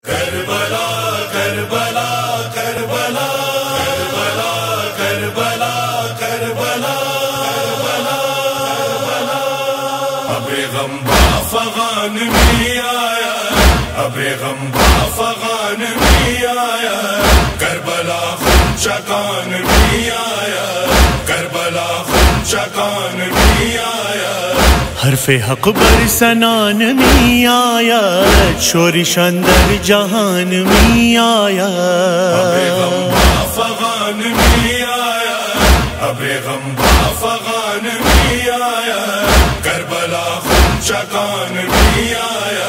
کربلا کربلا کربلا کربلا کربلا کربلا کربلا کربلا اب غم بافغان میں آیا، اب غم بافغان میں آیا، کربلا خون چکان میں آیا، کربلا خون چکان میں آیا، حرف حق بر سنان میں آیا، شورش اندر جہان میں آیا، اب غم بافغان میں آیا، اب غم بافغان میں آیا، کربلا خون چکان میں آیا،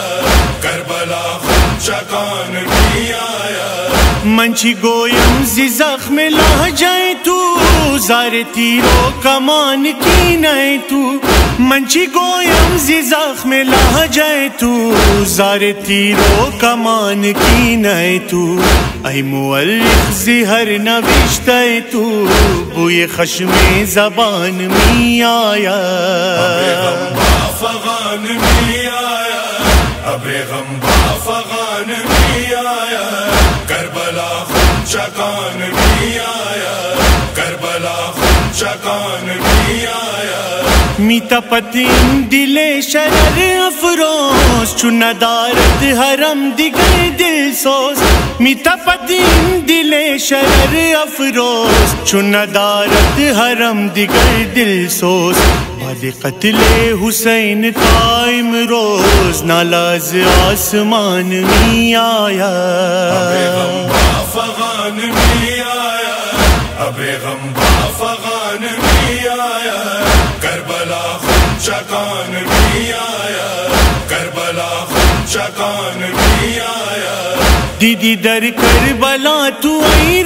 کربلا خون چکان میں آیا، منچی گویم زی زخم لہجہ تو، زار تیرو کمان کی نئے تو، منچی گویم زی زخم لہجہ تو، زار تیرو کمان کی نئے تو، ای مورخ زہر نوشتہ تو، بوئے خشم زبان میں آیا، اب غم بافغان میں آیا، اب غم بافغان میں آیا، کربلا خون چکان میں آیا، کربلا خون چکان میں آیا، میتا پتیم دل شرر افروز، چون ندارد حرم دیگر دل سوز، میتا پتیم دل شرر افروز، چون ندارد حرم دیگر دل سوز، بعد قتل حسین قائم روز، نالاز آسمان میں آیا، اب غم بافغان میں آیا، اب غم بافغان میں آیا، کربلا خون چکان میں آیا، کربلا خون چکان میں آیا، دیدی در کربلا تو ای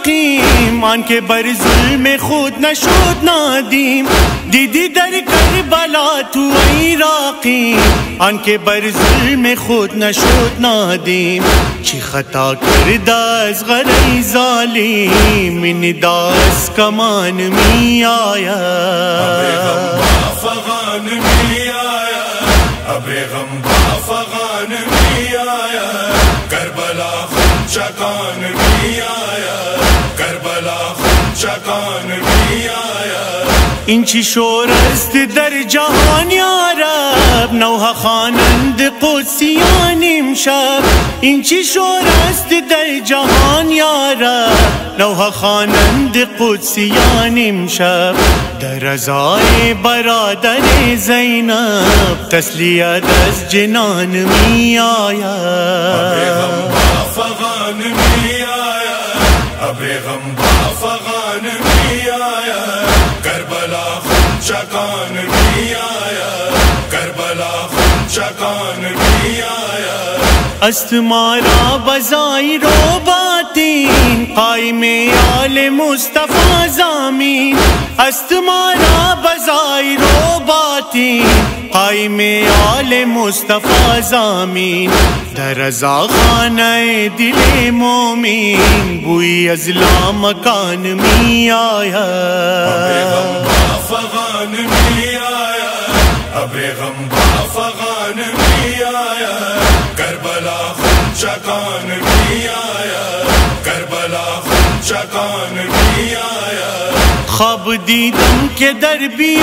راقیم، آن کے بر ظلم خود نشد نادیم، دیدی در کربلا تو ای راقیم، آن کے بر ظلم خود نشد نادیم، چی خطا کردہ از غری ظالم، ندا از کمان میں آیا، اب غم بافغان میں آیا، اب غم بافغان میں آیا، کربلا خون چکان میں آیا، کربلا خون چکان میں آیا، انچی شور است در جهان یارب، نوح خوانند قدسیان امشب، اینچی شور است در جهان یارب، نوح خوانند قدسیان امشب، در رضای برادر زینب، تسلیت از جنان می آیا، اب غم بافغان میں آیا، اب غم بافغان میں آیا، کربلا خون چکان میں آیا، کربلا خون چکان میں آیا، است مارا بظاہر و باطن، قائم آل مصطفیٰ ضامین، است مارا بظاہر و باطن، قائم آل مصطفیٰ ضامین، در رضا خانہ دل مومن، بوئی ازلا مکان میں آیا، اب غم بافغان میں آیا، اب غم بافغان میں آیا، کربلا خون چکان میں آیا، کربلا خون چکان میں آیا، خواب دیدم کہ در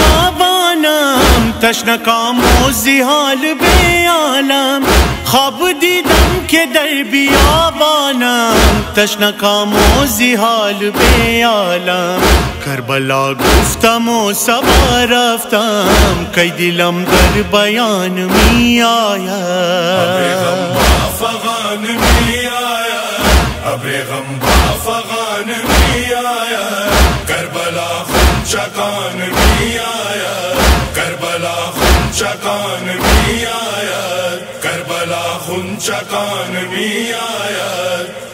بیابانم، تشنہ کام و زحال بے عالم، خواب دیدم کہ در بیابانم، تشنہ کام و زحال بے عالم، کربلا گفتم و صبا رفتم، کئی دلم در بیان میں آیا، اب غم بافغان میں آیا، اب غم بافغان میں آیا، کربلا خون چکان میں آیا، کربلا خون چکان میں آیا، کربلا خون چکان میں آیا۔